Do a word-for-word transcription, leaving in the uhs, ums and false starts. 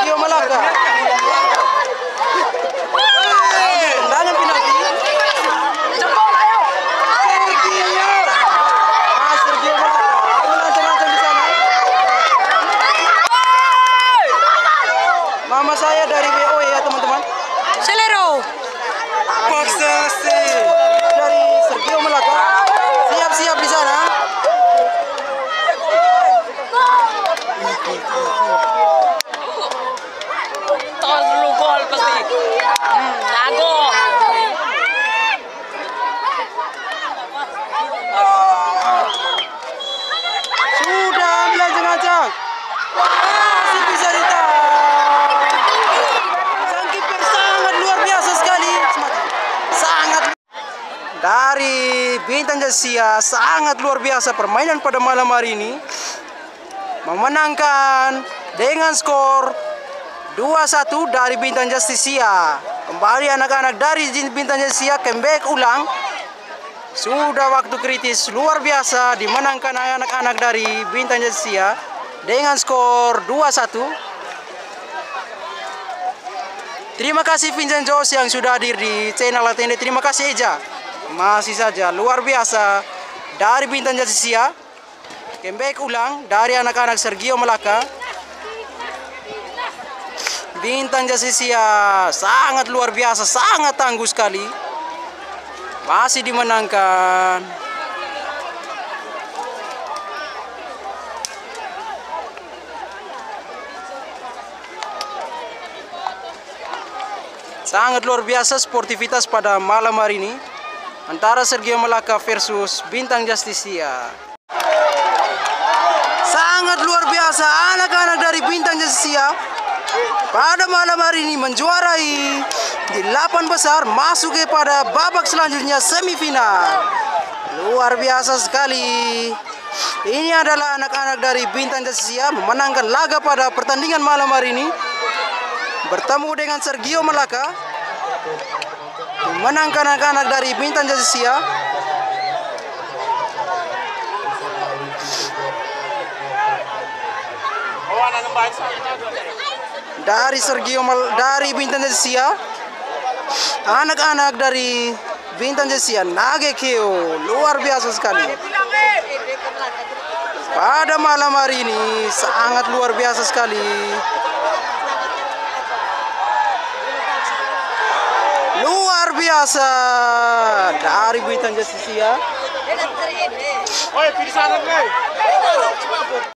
Sergio Malaka. Tendangan penalti. Jempol ayo. Sergio. Ah, Sergio Malaka. Lancang-lancang di sana. Nama saya dari B O ya teman-teman. Selero. Paksa sih. Dari Sergio Malaka. Siap-siap di sana. Tos dulu gol pasti. Hmm, lago. Sudah melancang-lancang. Masih bisa ditahan. Sang kiper sangat luar biasa sekali. Sangat dari Bintang Jasia, sangat luar biasa permainan pada malam hari ini. Memenangkan dengan skor dua satu dari Bintang Jasia. Kembali anak-anak dari Bintang Jasia comeback ulang. Sudah waktu kritis luar biasa dimenangkan anak-anak dari Bintang Jasia dengan skor dua satu. Terima kasih Vincent Jos yang sudah hadir di channel Latende. Terima kasih Eja. Masih saja luar biasa dari Bintang Jasia. Comeback ulang dari anak-anak Sergio Malaka. Bintang Jasia sangat luar biasa, sangat tangguh sekali. Masih dimenangkan. Sangat luar biasa sportivitas pada malam hari ini antara Sergio Malaka versus Bintang Jasia. Sangat luar biasa anak-anak dari Bintang Jasia pada malam hari ini menjuarai delapan besar masuk kepada babak selanjutnya semifinal. Luar biasa sekali. Ini adalah anak-anak dari Bintang Jasia memenangkan laga pada pertandingan malam hari ini. Bertemu dengan Sergio Malaka. Memenangkan anak-anak dari Bintang Jasia. Dari Sergio Mal dari Bintang Jasia, anak-anak dari Bintang Jasia Nagekeo luar biasa sekali. Pada malam hari ini sangat luar biasa sekali. Luar biasa dari Bintang Jasia.